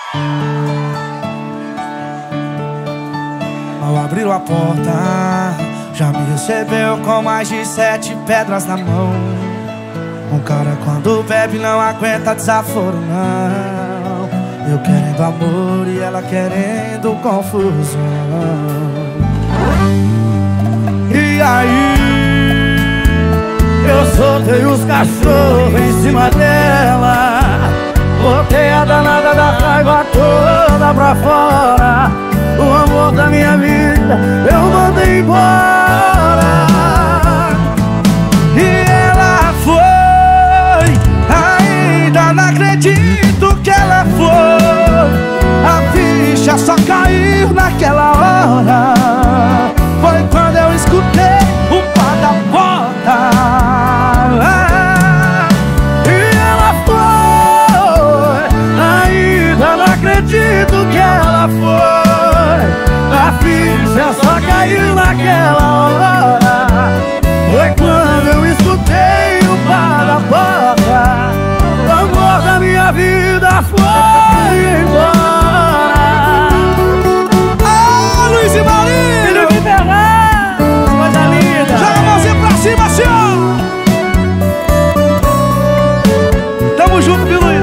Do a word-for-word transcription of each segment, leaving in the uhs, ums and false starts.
Mal abriu a porta, já me recebeu com mais de sete pedras na mão. Um cara quando bebe não aguenta desaforo, não. Eu querendo amor e ela querendo confusão. E aí, eu soltei os cachorros em cima dela, botei a danada da raiva toda pra fora. O amor da minha vida eu mandei embora. E ela foi, ainda não acredito que ela foi. A ficha só caiu naquela hora. Foi quando eu escutei o pá da porta. E ela foi, ainda não acredito que ela foi. A ficha só caiu naquela hora. Foi quando eu escutei o pá da porta. O amor da minha vida foi embora. Ah, Luiz e Marinho! Filho de Ferraz, coisa linda! Joga a mãozinha pra cima, senhor! Tamo junto, viu, Luiz?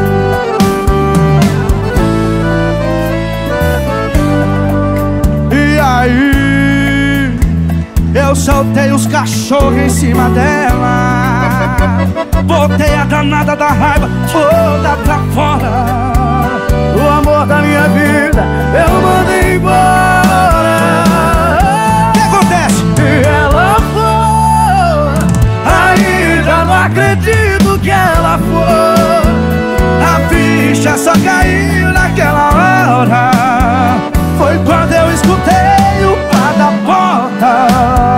E aí, eu soltei os cachorros em cima dela, botei a danada da raiva toda pra fora. O amor da minha vida eu mandei embora. O que acontece? E ela foi, ainda não acredito que ela foi. A ficha só caiu naquela hora. Foi quando eu escutei o pá da porta.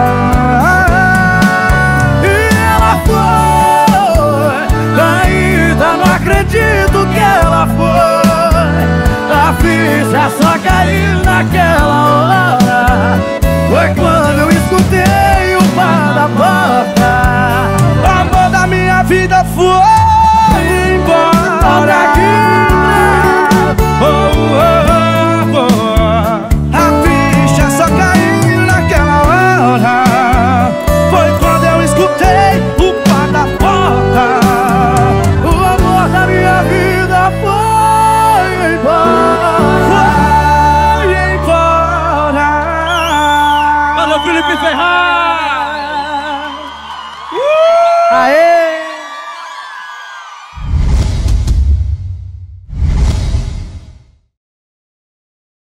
E ela foi, ainda não acredito que ela foi. A ficha só caiu naquela hora. Foi quando eu escutei o pá da porta. O amor da minha vida foi embora. Olha aqui, oh, oh, oh, oh. A ficha só caiu naquela hora. Foi quando eu escutei o pá da porta. O amor da minha vida foi embora. Foi embora. Alô, Felipe Ferraz!